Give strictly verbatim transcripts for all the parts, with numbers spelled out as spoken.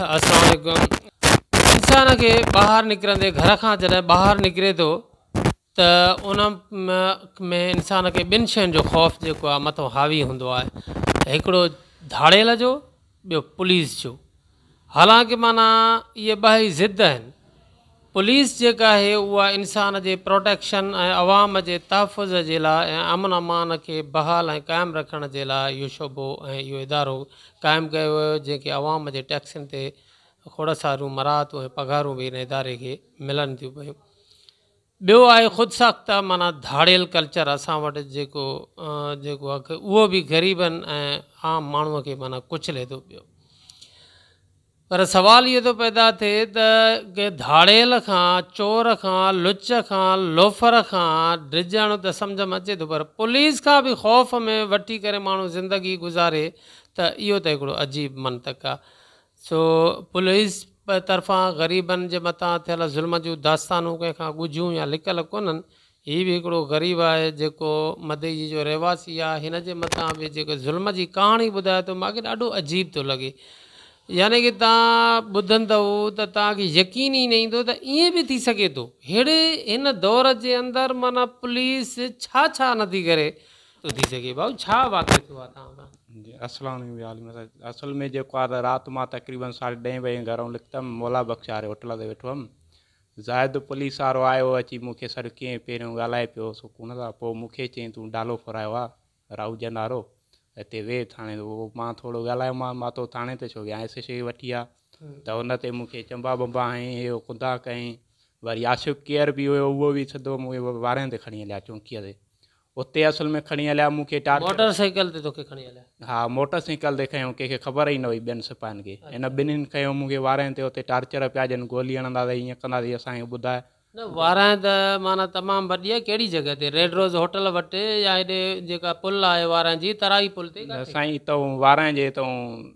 अस्सलाम वालेकुम। इंसान के ॿाहिरि निकिरंदे घर खां जॾहिं ॿाहिरि निकिरे थो त उन में इंसान खे ॿिनि शयुनि जो ख़ौफ़ जेको आहे मथां हावी हूंदो आहे। हिकिड़ो धाड़ेल जो, ॿियो पुलिस जो। हालांकि माना इहे ॿ ई ज़िद आहिनि। पुलिस जेका आहे उहा इंसान जे प्रोटेक्शन ऐं अवाम जे तहफ़ुज़ जे लाइ ऐं अमन अमान खे बहाल ऐं क़ाइमु रखण जे लाइ इहो शोबो ऐं इहो इदारो क़ाइमु कयो वियो, जेके अवाम जे टैक्सनि ते खोड़ सारियूं मराहतूं ऐं पघारूं बि इन इदारे खे मिलनि थियूं पियूं। ॿियो आहे ख़ुदि साख्ता माना धाड़ियल कल्चर असां वटि जेको जेको आहे उहो बि ग़रीबनि ऐं आम माण्हूअ खे माना कुचले थो पियो। पर सवाल इहो थो पैदा थिए त धाड़ेल खां, चोर खां, लुच खां, लोफर खां डिॼणु त सम्झ में अचे थो, पर पुलिस खां बि ख़ौफ़ में वठी करे माण्हू ज़िंदगी गुज़ारे त इहो त हिकिड़ो अजीब मंतक आहे। सो पुलिस तरफ़ां ग़रीबनि जे मथां थियल ज़ुल्म जूं दास्तानूं कंहिंखां ॻुझूं या लिकल कोन्हनि। हीअ बि हिकिड़ो ग़रीब आहे जेको मदई जो रहवासी आहे, हिन जे मथां बि जेको ज़ुल्म जी कहाणी ॿुधाए थो, मूंखे ॾाढो अजीब थो लॻे। यानी कि तव्हां ॿुधंदव त तव्हांखे यकीन ई न ईंदो त ईअं बि थी सघे थो। अहिड़े हिन दौर जे अंदरि माना पुलिस छा छा नथी करे थो थी सघे। भाऊ छा वाक़ियो थियो आहे तव्हां खां? जी अस्सलाम वालेकुम। असल में जेको आहे राति मां तक़रीबन साढे ॾहें बजे घरों निकितमि, मौला बख़्श वारे होटल ते वेठो हुअमि। ज़ाहिद पुलिस वारो आयो, अची मूंखे सर कीअं पहिरियों ॻाल्हाए पियो सुकून सां, पोइ मूंखे चयईं तूं डालो फुरायो आहे राहुजन वारो, हिते वेह थाणे। उहो मां थोरो ॻाल्हायो, मां मां तो थाणे ते छो विया, एस शइ वठी आहे त हुन ते मूंखे चंबा बंबा ऐं इहो कुंदा कयईं। वरी आशिफ़ केयर बि हुयो, उहो बि सिधो मूंखे वारनि ते खणी हलिया चौंकीअ ते। उते असल में खणी हलिया मूंखे टार्चर। मोटर साइकिल ते तोखे खणी हलिया? हा, मोटर साइकिल ते खयूं, कंहिंखे ख़बर ई न हुई ॿियनि सिपाहियुनि खे। हिन ॿिन्हिनि खयूं मूंखे वारनि ते, उते टार्चर पिया ॾियनि, गोली हणंदा त हीअं कंदा, असांखे ॿुधाए न वारां त माना तमामु वॾी आहे। कहिड़ी जॻह ते? रेड रोज़ होटल वटि या हेॾे जेका पुल आहे वारां जी तराई पुल ते? साईं हितां वारां जे हितां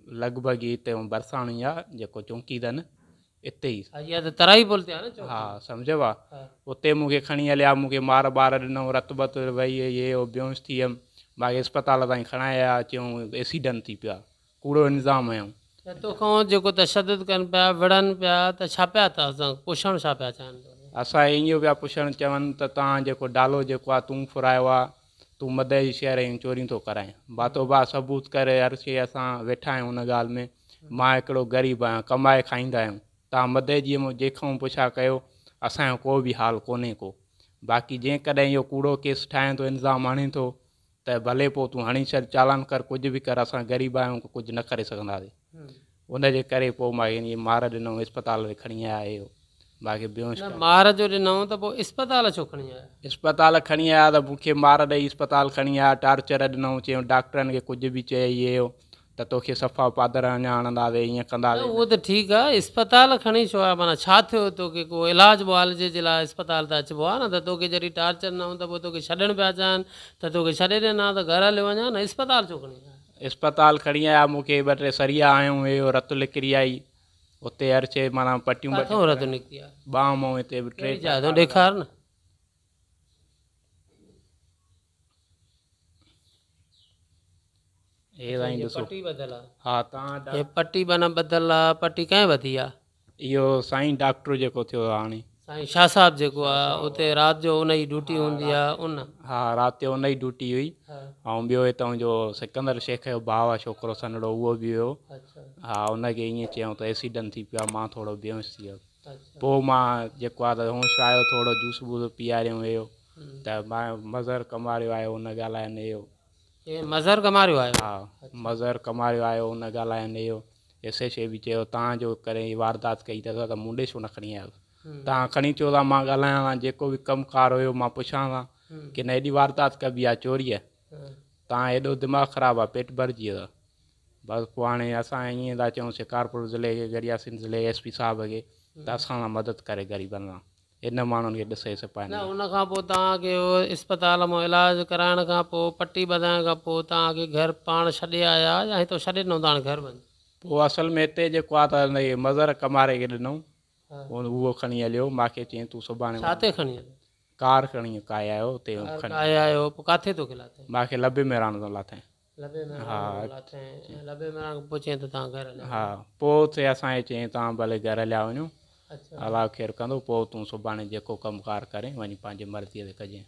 लॻभॻि हिते बरसाणी आहे जेको चौंकी अथनि हिते ई। इहा त तराई पुल ते आहे न? हा सम्झो आहे। उते मूंखे खणी हलिया, मूंखे मार ॿार ॾिनऊं, रत बत वई, ये हो बेहोश थी वियुमि। मूंखे अस्पताल ताईं खणाया, चयूं एक्सीडेंट थी पिया, कूड़ो इल्ज़ाम हयूं। त तोखां जेको तशदुद कनि पिया, विढ़नि पिया, त छा पिया था पुछणु, छा पिया चाहिनि? असां ईअं पिया पुछणु चवनि त तव्हां जेको डालो जेको आहे तूं फुरायो आहे, तूं मदे जी शहर जूं चोरियूं थो कराए, बातो बा सबूत करे हर शइ। असां वेठा आहियूं हुन ॻाल्हि में। मां हिकिड़ो ग़रीब आहियां, कमाए खाईंदा आहियूं। तव्हां मदे जी जंहिंखां पुछा कयो, असांजो को बि हाल कोन्हे को। बाक़ी जेकॾहिं इहो कूड़ो केस ठाहे थो, इल्ज़ाम आणे थो, त भले पोइ तूं हणी छॾ, चालान कर, कुझु बि कर, असां ग़रीब आहियूं, कुझु न करे सघंदासीं। उनजे करे पोइ मां ईअं मार ॾिनऊं, इस्पताल में खणी आया। इहो बाक़ी बेहोश मार जो ॾिनऊं त पोइ इस्पताल छो खणी आया? इस्पताल खणी आया त मूंखे मार ॾेई इस्पताल खणी आया, टार्चर ॾिनऊं, चयूं डॉक्टरनि खे कुझु बि चए इहे हो त तोखे सफ़ा पादर अञा हणंदासीं, ईअं कंदासीं। उहो त ठीकु आहे, इस्पताल खणी छो आहे? माना छा थियो तोखे? को इलाज मुआलजे जे लाइ इस्पताल त अचिबो आहे न। त तोखे जॾहिं टार्चर न हूंदा पोइ तोखे छॾणु पिया चाहिनि त तोखे छॾे ॾिना त घर हलियो वञा न। इस्पताल छो खणी आया? इस्पताल खणी आया, मूंखे ॿ टे सरिया आयूं, इहो रतु निकिरी आई उते हर शइ, माना पटियूं किथां रतु निकिरी आहे? बाम ऐं हिते बि टे चाहे ॾेखार न। पटी ॿधल आहे? हा। तव्हां पटी माना ॿधल आहे? पटी कंहिं ॿधी आहे? इहो साईं डॉक्टर जेको थियो आहे हाणे, साईं शाह साहिब जेको आहे, उते राति जो उन जी ड्यूटी हूंदी आहे उन? हा, राति जो उन जी ड्यूटी हुई। ऐं ॿियो हितां जो सिकंदर शेख जो भाउ आहे छोकिरो सनड़ो, उहो बि हुयो। हा, उनखे ईअं चयूं त एक्सीडेंट थी पियो आहे, मां थोरो बेहोश थी वियो। पोइ मां जेको आहे त होश आयो, थोरो जूस वूस पीआरियऊं इहो त मां मज़र कमारियो आयो, हुन ॻाल्हाइनि इहो मज़र कमारियो आयो? हा, मज़र कमारियो आयो, हुन ॻाल्हाइनि इहो एस शइ बि चयो तव्हांजो करे वारदात कई अथव त मुंडे छो न खणी आयो? तव्हां खणी अचो था, मां ॻाल्हायां था, जेको बि कमुकारु हुयो मां पुछां था की न हेॾी वारदात कबी आहे, चोरी आहे, तव्हां हेॾो दिमाग़ु ख़राबु आहे, पेट भरिजी वियो आहे। बसि पोइ हाणे असां ईअं था चयूं शिकारपुर ज़िले खे, गरिया सिंध ज़िले एस पी साहिब खे त असां सां मदद करे ग़रीबनि सां, इन माण्हुनि खे ॾिसे सिपाहिनि। न उन खां पोइ तव्हांखे इस्पताल मां इलाजु कराइण खां पोइ, पटी ॿधाइण खां पोइ तव्हांखे घर पाण छॾे आया या हितां छॾे ॾिनो त हाणे घर वञ? पोइ असल में हिते जेको आहे त मज़र कमारे खे ॾिनऊं, उहो खणी हलियो। मूंखे चयईं तूं सुभाणे छा ते खणी हलियो? कार खणी काए आयो हुते, आया आयो? पोइ किथे तोखे लाथई? मूंखे लबे में रहण थो लाथई। लबे में हा लाथे ऐं लबे में पोइ चई त तव्हां घर हलिया हा पोइ उते असांखे चयईं तव्हां भले घर हलिया वञो, अच्छा अलाह ख़ैरु कंदो, पोइ तूं सुभाणे जेको कमुकारु करे वञी पंहिंजे मर्ज़ीअ ते कजांइ।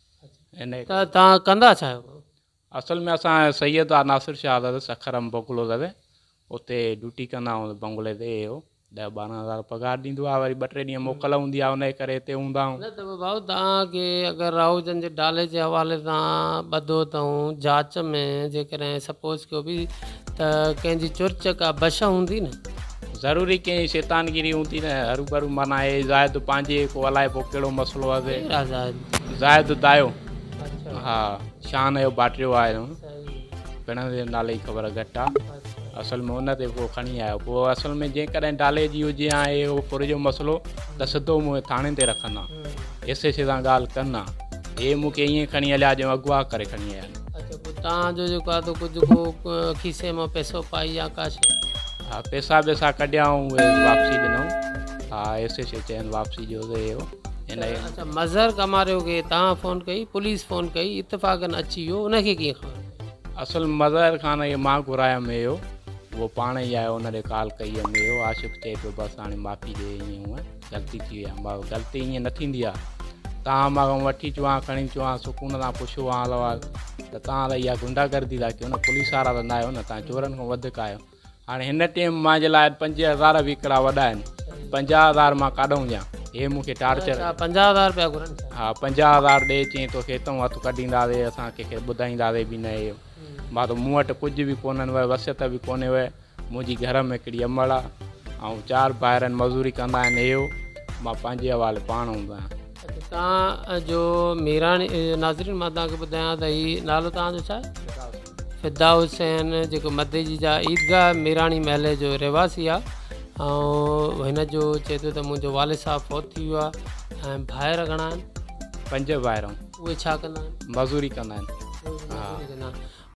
इन त तव्हां कंदा छा आहियो? असल में असां सैयद आहे नासिर शाह अथसि अखरम बंगलो अथव, उते ड्यूटी कंदा आहियूं बंगले ते। इहो ॾह ॿारहं हज़ार पघार ॾींदो आहे, वरी ॿ टे ॾींहं मोकल हूंदी आहे उनजे करे हिते हूंदा आहियूं। न त भाऊ तव्हांखे अगरि राहुजन जे डाले जे हवाले सां ॿधो अथऊं जांच में, जेकॾहिं सपोज़ कयो बि त कंहिंजी चुरच का बश हूंदी न, ज़रूरी कंहिं शैतानगिरी हूंदी न, हरू भरू माना हे ज़ाहिद पंहिंजे को अलाए पोइ कहिड़ो मसइलो आहे ज़ाहिद दायो, हा शान जो बाटियो आहे पिण जे नाले जी ख़बर घटि आहे, असल में उन ते पोइ खणी आयो। पोइ असल में जेकॾहिं डाले जी हुजे या इहो फुर जो मसइलो त सिधो मूंखे थाणे ते रखंदा, एस एस सां ॻाल्हि कंदा, हे मूंखे ईअं खणी हलिया जो अॻुवाह करे खणी आया। अच्छा पोइ तव्हांजो जेको आहे कुझु को खीसे मां पैसो पाई या का शइ? हा पैसा वैसा कढिया ऐं उहे वापसी ॾिनऊं, हा एस एस चयनि वापसी जो त इहो हिन। अच्छा मज़हर कमारियो खे तव्हां फ़ोन कई, पुलिस फ़ोन कई, इतफ़ाक़न अची वियो, उनखे कीअं ख़बर? असल मज़हर खान इहो मां घुरायमि इहो, उहो पाण ई आयो, उन कॉल कई हुअमि, इहो आशिक़ चए पियो बसि हाणे माफ़ी ॾे, ईअं हूअं ग़लती थी वई आहे। मां ग़लती ईअं न थींदी आहे, तव्हां मां वठी चुआं खणी चुआं सुकून सां पुछो आहे हाल अहिवाल, त तव्हां त इहा गुंडागर्दी था कयो न, पुलिस वारा त न आहियो न, तव्हां चोरनि खां वधीक आहियो। हाणे हिन टाइम मुंहिंजे लाइ पंज हज़ार बि हिकिड़ा वॾा आहिनि, पंजाह हज़ार मां काॾूं ॾियां, हे मूंखे टार्चर। पंजाह हज़ार रुपया घुरनि? हा पंजाह हज़ार ॾे, चई तोखे हितां हथु कढींदासीं, असां कंहिंखे ॿुधाईंदासीं बि न इहो। मां त मूं वटि कुझु बि कोन्हनि, वह वसियत बि कोन्हे, वह मुंहिंजी घर में हिकिड़ी अमड़ आहे ऐं चारि ॿाहिरि मज़ूरी कंदा आहिनि, इहो मां पंहिंजे हवाले पाण हूंदो आहियां। तव्हांजो मीराणी नाज़रीन मां तव्हांखे ॿुधायां त हीउ नालो तव्हांजो छा आहे? फिदा हुसैन, जेको मदे जी जा ईदगाह मीराणी महल जो रहवासी आहे, ऐं हिन जो चए थो त मुंहिंजो वालिद साहबु फ़ौत थी वियो आहे, ऐं भाइर घणा आहिनि? पंज भाइर। उहे छा कंदा आहिनि? मज़ूरी कंदा आहिनि। हा।